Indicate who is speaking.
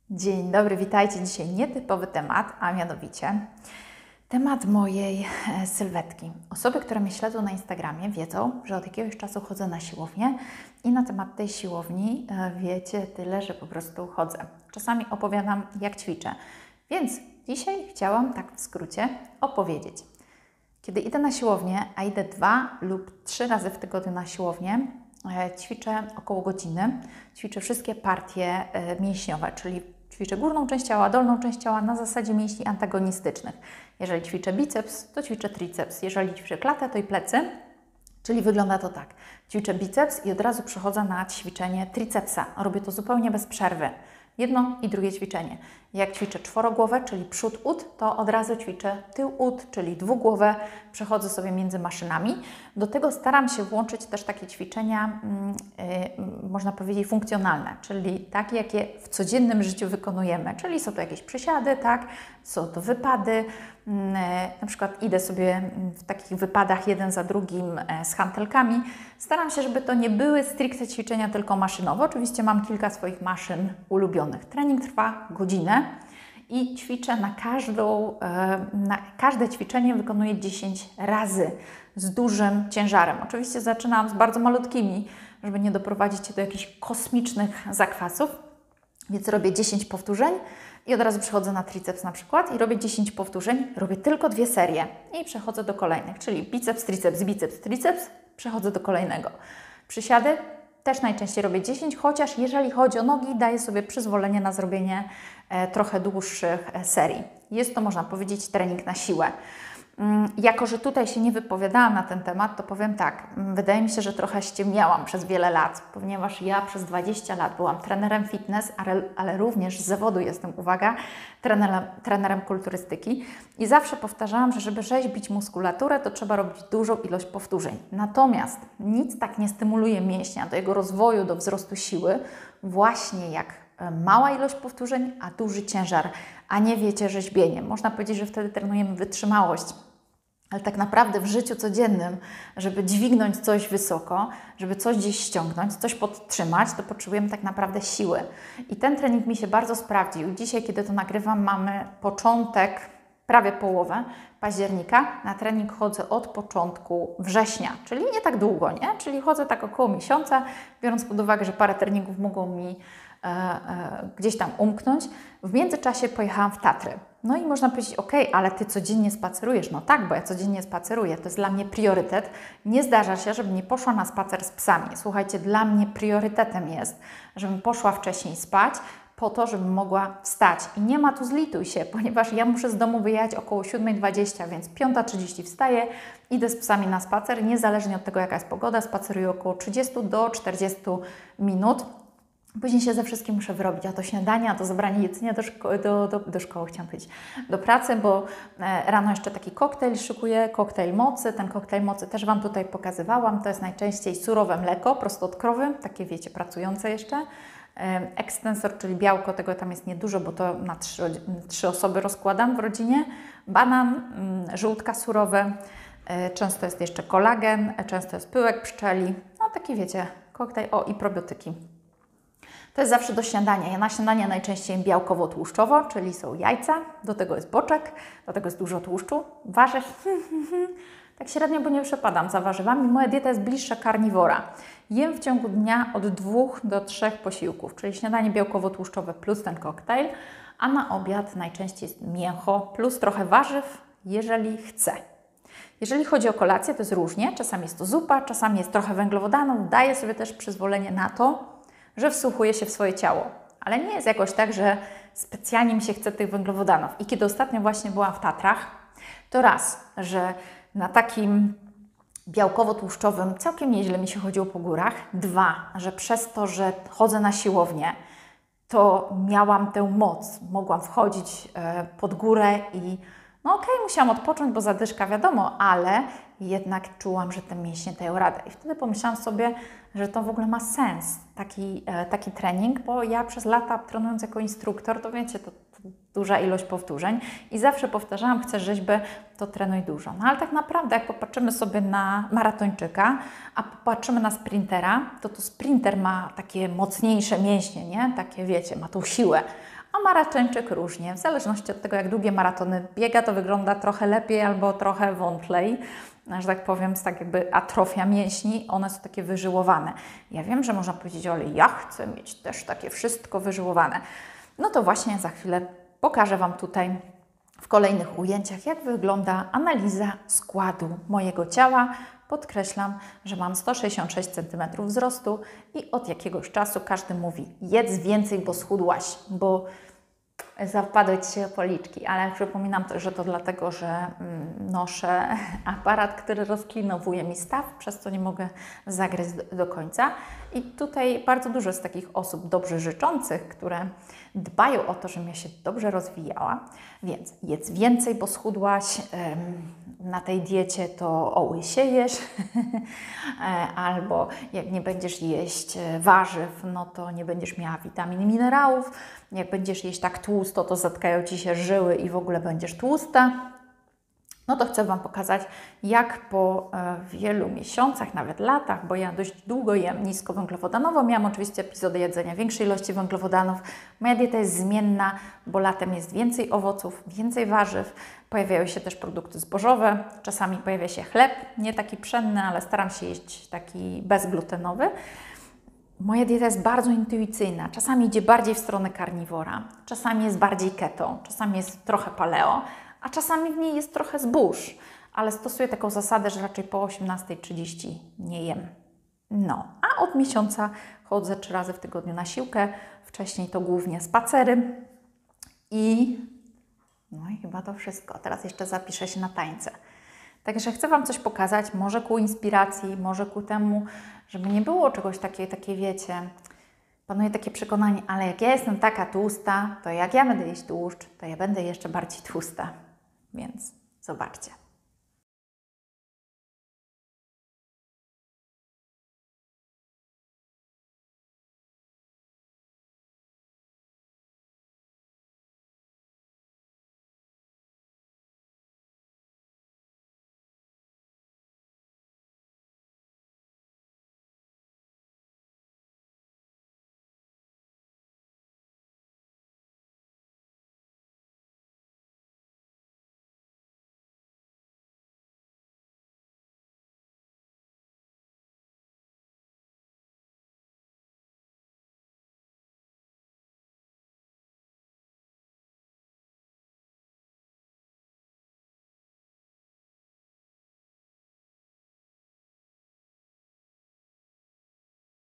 Speaker 1: Dzień dobry, witajcie. Dzisiaj nietypowy temat, a mianowicie temat mojej sylwetki. Osoby, które mnie śledzą na Instagramie, wiedzą, że od jakiegoś czasu chodzę na siłownię i na temat tej siłowni wiecie tyle, że po prostu chodzę. Czasami opowiadam, jak ćwiczę. Więc dzisiaj chciałam tak w skrócie opowiedzieć. Kiedy idę na siłownię, a idę 2 lub 3 razy w tygodniu na siłownię, ćwiczę około godziny. Ćwiczę wszystkie partie mięśniowe, czyli ćwiczę górną część ciała, dolną część ciała na zasadzie mięśni antagonistycznych. Jeżeli ćwiczę biceps, to ćwiczę triceps. Jeżeli ćwiczę klatę, to i plecy. Czyli wygląda to tak. Ćwiczę biceps i od razu przechodzę na ćwiczenie tricepsa. Robię to zupełnie bez przerwy. Jedno i drugie ćwiczenie. Jak ćwiczę czworogłowę, czyli przód ud, to od razu ćwiczę tył ud, czyli dwugłowę. Przechodzę sobie między maszynami. Do tego staram się włączyć też takie ćwiczenia, można powiedzieć, funkcjonalne, czyli takie, jakie w codziennym życiu wykonujemy. Czyli są to jakieś przysiady, tak? Są to wypady. Na przykład idę sobie w takich wypadach jeden za drugim z hantelkami. Staram się, żeby to nie były stricte ćwiczenia tylko maszynowe. Oczywiście mam kilka swoich maszyn ulubionych. Trening trwa godzinę i ćwiczę na każde ćwiczenie wykonuję 10 razy z dużym ciężarem. Oczywiście zaczynam z bardzo malutkimi, żeby nie doprowadzić się do jakichś kosmicznych zakwasów. Więc robię 10 powtórzeń i od razu przechodzę na triceps na przykład i robię 10 powtórzeń, robię tylko 2 serie i przechodzę do kolejnych, czyli biceps, triceps, przechodzę do kolejnego. Przysiady też najczęściej robię 10, chociaż jeżeli chodzi o nogi, daję sobie przyzwolenie na zrobienie trochę dłuższych serii. Jest to, można powiedzieć, trening na siłę. Jako że tutaj się nie wypowiadałam na ten temat, to powiem tak, wydaje mi się, że trochę ściemniałam przez wiele lat, ponieważ ja przez 20 lat byłam trenerem fitness, ale również z zawodu jestem, uwaga, trenerem kulturystyki i zawsze powtarzałam, że żeby rzeźbić muskulaturę, to trzeba robić dużą ilość powtórzeń. Natomiast nic tak nie stymuluje mięśnia do jego rozwoju, do wzrostu siły, właśnie jak mała ilość powtórzeń, a duży ciężar, a nie wiecie, rzeźbienie. Można powiedzieć, że wtedy trenujemy wytrzymałość, ale tak naprawdę w życiu codziennym, żeby dźwignąć coś wysoko, żeby coś gdzieś ściągnąć, coś podtrzymać, to potrzebujemy tak naprawdę siły. I ten trening mi się bardzo sprawdził. Dzisiaj, kiedy to nagrywam, mamy początek, prawie połowę października. Na trening chodzę od początku września, czyli nie tak długo, nie? Czyli chodzę tak około miesiąca, biorąc pod uwagę, że parę treningów mogą mi gdzieś tam umknąć. W międzyczasie pojechałam w Tatry. No i można powiedzieć, ok, ale Ty codziennie spacerujesz. No tak, bo ja codziennie spaceruję. To jest dla mnie priorytet. Nie zdarza się, żebym nie poszła na spacer z psami. Słuchajcie, dla mnie priorytetem jest, żebym poszła wcześniej spać, po to, żebym mogła wstać. I nie ma tu zlituj się, ponieważ ja muszę z domu wyjechać około 7:20, więc 5:30 wstaję, idę z psami na spacer. Niezależnie od tego, jaka jest pogoda, spaceruję około 30 do 40 minut. Później się ze wszystkim muszę wyrobić, a to śniadanie, a to zabranie jedzenia do szkoły, chciałam powiedzieć, do pracy, bo rano jeszcze taki koktajl szykuję, koktajl mocy. Ten koktajl mocy też Wam tutaj pokazywałam. To jest najczęściej surowe mleko, prosto od krowy, takie wiecie, pracujące jeszcze. Ekstensor, czyli białko, tego tam jest niedużo, bo to na 3 osoby rozkładam w rodzinie. Banan, żółtka surowe, często jest jeszcze kolagen, często jest pyłek pszczeli. No taki wiecie, koktajl, i probiotyki. To jest zawsze do śniadania. Ja na śniadanie najczęściej białkowo-tłuszczowo, czyli są jajca, do tego jest boczek, do tego jest dużo tłuszczu, warzyw. Tak średnio, bo nie przepadam za warzywami. Moja dieta jest bliższa karniwora. Jem w ciągu dnia od 2 do 3 posiłków, czyli śniadanie białkowo-tłuszczowe plus ten koktajl, a na obiad najczęściej jest mięcho plus trochę warzyw, jeżeli chcę. Jeżeli chodzi o kolację, to jest różnie. Czasami jest to zupa, czasami jest trochę węglowodanów. Daję sobie też przyzwolenie na to, że wsłuchuję się w swoje ciało. Ale nie jest jakoś tak, że specjalnie mi się chce tych węglowodanów. I kiedy ostatnio właśnie byłam w Tatrach, to raz, że na takim białkowo-tłuszczowym całkiem nieźle mi się chodziło po górach. 2, że przez to, że chodzę na siłownię, to miałam tę moc. Mogłam wchodzić pod górę i no okej, musiałam odpocząć, bo zadyszka wiadomo, ale jednak czułam, że te mięśnie dają radę. I wtedy pomyślałam sobie, że to w ogóle ma sens, taki trening, bo ja przez lata trenując jako instruktor, to wiecie, to duża ilość powtórzeń i zawsze powtarzałam, chcesz rzeźbę, to trenuj dużo. No ale tak naprawdę, jak popatrzymy sobie na maratończyka, a popatrzymy na sprintera, to sprinter ma takie mocniejsze mięśnie, nie? Takie wiecie, ma tą siłę. a maratończyk różnie. W zależności od tego, jak długie maratony biega, to wygląda trochę lepiej albo trochę wątlej, że tak powiem, tak jakby atrofia mięśni, one są takie wyżyłowane. Ja wiem, że można powiedzieć, ale ja chcę mieć też takie wszystko wyżyłowane. No to właśnie za chwilę pokażę Wam tutaj w kolejnych ujęciach, jak wygląda analiza składu mojego ciała. Podkreślam, że mam 166 cm wzrostu i od jakiegoś czasu każdy mówi: jedz więcej, bo schudłaś, bo zapadły Ci się policzki, ale przypominam też, że to dlatego, że noszę aparat, który rozklinowuje mi staw, przez co nie mogę zagryźć do końca. I tutaj bardzo dużo jest takich osób dobrze życzących, które dbają o to, żebym ja się dobrze rozwijała. Więc jedz więcej, bo schudłaś. Na tej diecie to ołysiejesz, albo jak nie będziesz jeść warzyw, no to nie będziesz miała witamin i minerałów. Jak będziesz jeść tak tłusto, to zatkają Ci się żyły i w ogóle będziesz tłusta. No to chcę Wam pokazać, jak po wielu miesiącach, nawet latach, bo ja dość długo jem niskowęglowodanowo, miałam oczywiście epizody jedzenia większej ilości węglowodanów. Moja dieta jest zmienna, bo latem jest więcej owoców, więcej warzyw, pojawiają się też produkty zbożowe, czasami pojawia się chleb, nie taki pszenny, ale staram się jeść taki bezglutenowy. Moja dieta jest bardzo intuicyjna, czasami idzie bardziej w stronę karniwora, czasami jest bardziej keto, czasami jest trochę paleo, a czasami w niej jest trochę zbóż, ale stosuję taką zasadę, że raczej po 18:30 nie jem. No, a od miesiąca chodzę 3 razy w tygodniu na siłkę, wcześniej to głównie spacery no i chyba to wszystko. Teraz jeszcze zapiszę się na tańce. Także chcę Wam coś pokazać, może ku inspiracji, może ku temu, żeby nie było czegoś takiej wiecie, panuje takie przekonanie, ale jak ja jestem taka tłusta, to jak ja będę jeść tłuszcz, to ja będę jeszcze bardziej tłusta. Więc zobaczcie.